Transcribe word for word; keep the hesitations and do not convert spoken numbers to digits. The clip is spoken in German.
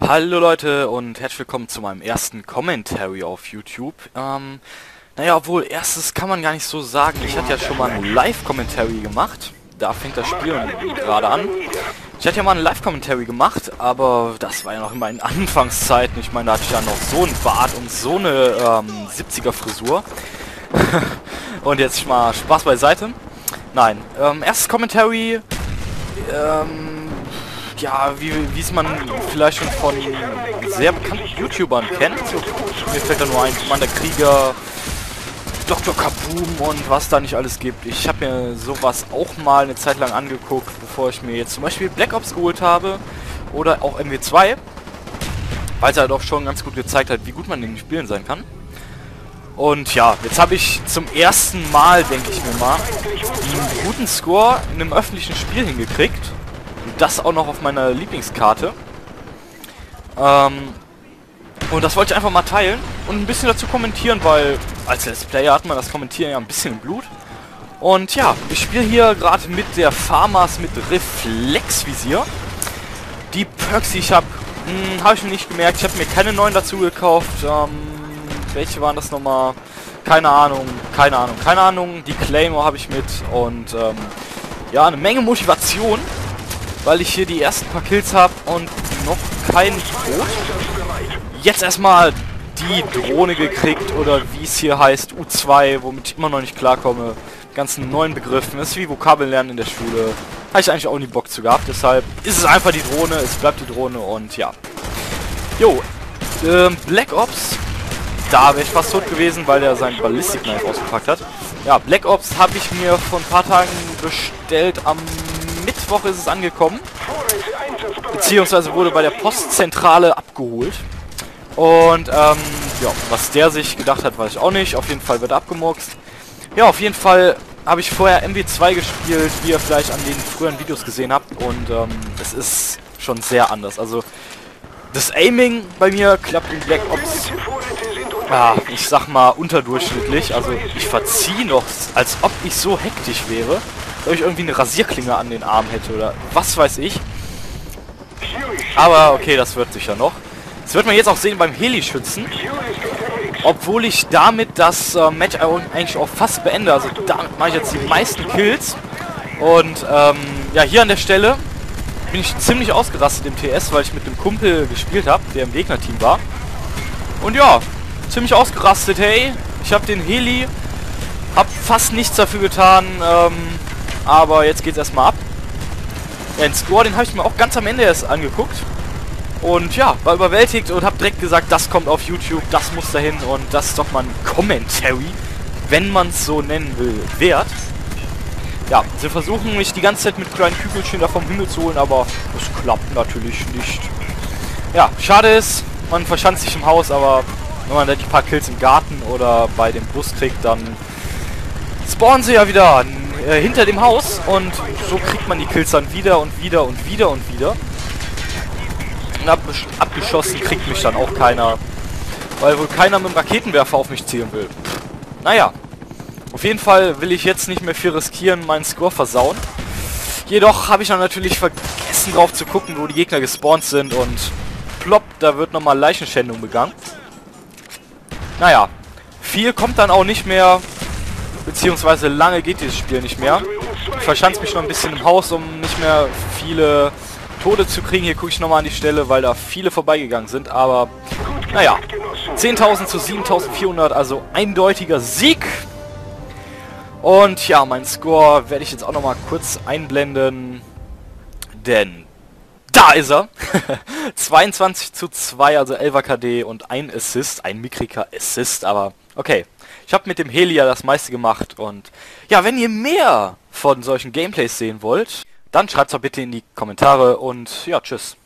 Hallo Leute und herzlich willkommen zu meinem ersten Commentary auf YouTube. Ähm, naja, obwohl erstes kann man gar nicht so sagen. Ich hatte ja schon mal ein Live-Commentary gemacht. Da fängt das Spiel gerade an. Ich hatte ja mal ein Live-Commentary gemacht, aber das war ja noch in meinen Anfangszeiten. Ich meine, da hatte ich ja noch so einen Bart und so eine ähm, siebziger-Frisur. Und jetzt mal Spaß beiseite. Nein, ähm, erstes Commentary, ähm, ja, wie wie es man vielleicht schon von sehr bekannten YouTubern kennt. So, mir fällt da nur ein, Mann der Krieger, Doktor Kaboom und was da nicht alles gibt. Ich habe mir sowas auch mal eine Zeit lang angeguckt, bevor ich mir jetzt zum Beispiel Black Ops geholt habe oder auch M W zwei, weil es halt auch schon ganz gut gezeigt hat, wie gut man in den Spielen sein kann. Und ja, jetzt habe ich zum ersten Mal, denke ich mir mal, einen guten Score in einem öffentlichen Spiel hingekriegt. Und das auch noch auf meiner Lieblingskarte. Ähm, und das wollte ich einfach mal teilen und ein bisschen dazu kommentieren, weil als Let's Player hat man das Kommentieren ja ein bisschen im Blut. Und ja, ich spiele hier gerade mit der Farmers mit Reflexvisier. Die Perks, die ich habe, habe ich mir nicht gemerkt. Ich habe mir keine neuen dazu gekauft. Ähm, welche waren das nochmal? Keine Ahnung, keine Ahnung, keine Ahnung. Die Claymore habe ich mit und ähm, ja, eine Menge Motivation, weil ich hier die ersten paar Kills habe und noch kein Tod. Jetzt erstmal die Drohne gekriegt oder wie es hier heißt, U zwei, womit ich immer noch nicht klarkomme. Ganzen neuen Begriffen, das ist wie Vokabeln lernen in der Schule. Habe ich eigentlich auch nie Bock zu gehabt, deshalb ist es einfach die Drohne, es bleibt die Drohne und ja. Jo, ähm, Black Ops. Da wäre ich fast tot gewesen, weil der seinen Ballistic Knife ausgepackt hat. Ja, Black Ops habe ich mir vor ein paar Tagen bestellt. Am Mittwoch ist es angekommen. Beziehungsweise wurde bei der Postzentrale abgeholt. Und, ähm, ja, was der sich gedacht hat, weiß ich auch nicht. Auf jeden Fall wird abgemurkst. Ja, auf jeden Fall habe ich vorher M W zwei gespielt, wie ihr vielleicht an den früheren Videos gesehen habt. Und, ähm, es ist schon sehr anders. Also, das Aiming bei mir klappt in Black Ops, ja, ich sag mal, unterdurchschnittlich. Also ich verziehe noch, als ob ich so hektisch wäre, dass ich irgendwie eine Rasierklinge an den Arm hätte oder was weiß ich. Aber okay, das wird sicher noch. Das wird man jetzt auch sehen beim Helischützen. Obwohl ich damit das äh, Match eigentlich auch fast beende. Also damit mache ich jetzt die meisten Kills. Und ähm, ja, hier an der Stelle bin ich ziemlich ausgerastet im T S, weil ich mit einem Kumpel gespielt habe, der im Gegnerteam war. Und ja, ziemlich ausgerastet, hey, ich habe den Heli, hab fast nichts dafür getan, ähm, aber jetzt geht's erstmal ab. Ja, den Score, den habe ich mir auch ganz am Ende erst angeguckt. Und ja, war überwältigt und habe direkt gesagt, das kommt auf YouTube, das muss dahin und das ist doch mal ein Commentary, wenn man es so nennen will, wert. Ja, sie versuchen mich die ganze Zeit mit kleinen Kügelchen da vom Himmel zu holen, aber es klappt natürlich nicht. Ja, schade ist, man verschanzt sich im Haus, aber wenn man da die paar Kills im Garten oder bei dem Bus kriegt, dann spawnen sie ja wieder äh, hinter dem Haus und so kriegt man die Kills dann wieder und wieder und wieder und wieder. Und ab abgeschossen kriegt mich dann auch keiner, weil wohl keiner mit dem Raketenwerfer auf mich zielen will. Naja. Auf jeden Fall will ich jetzt nicht mehr viel riskieren, meinen Score versauen. Jedoch habe ich dann natürlich vergessen drauf zu gucken, wo die Gegner gespawnt sind und plopp, da wird nochmal Leichenschändung begangen. Naja, viel kommt dann auch nicht mehr, beziehungsweise lange geht dieses Spiel nicht mehr. Ich verschanze mich noch ein bisschen im Haus, um nicht mehr viele Tode zu kriegen. Hier gucke ich nochmal an die Stelle, weil da viele vorbeigegangen sind, aber naja, zehntausend zu siebentausendvierhundert, also eindeutiger Sieg. Und ja, mein Score werde ich jetzt auch noch mal kurz einblenden, denn da ist er. zweiundzwanzig zu zwei, also elfer K D und ein Assist, ein mickriger Assist, aber okay. Ich habe mit dem Heli ja das meiste gemacht und ja, wenn ihr mehr von solchen Gameplays sehen wollt, dann schreibt es doch bitte in die Kommentare und ja, tschüss.